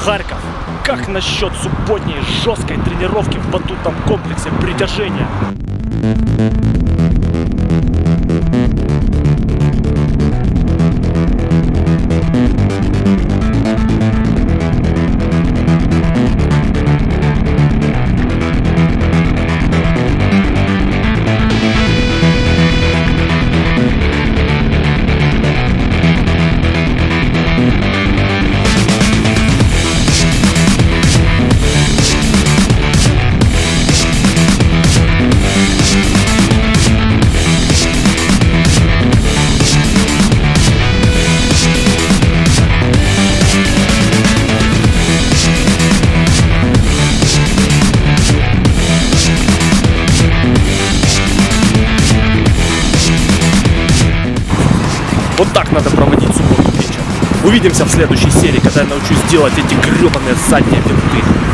Харьков. Как насчет субботней жесткой тренировки в батутном комплексе притяжения? Вот так надо проводить субботу вечер. Увидимся в следующей серии, когда я научусь делать эти гребаные задние винты.